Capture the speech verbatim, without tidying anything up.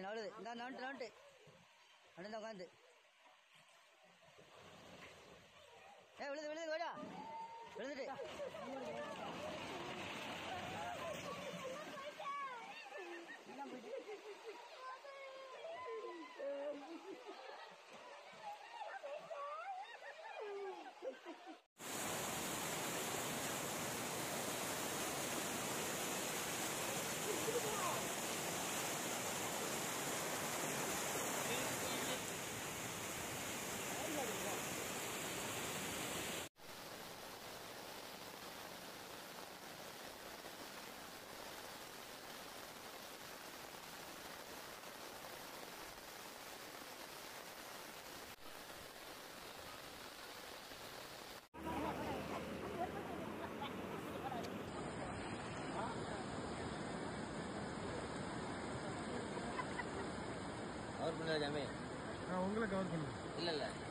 நவளுது இந்த நவுண்டு நவுண்டு அண்ணன் உட்காந்து ஏ விழுது விழுது ஓடா விழுந்துட்டு கவர் பண்ணல ஜாமே. நான் உங்களை கவர் பண்ணுறேன். இல்லை இல்லை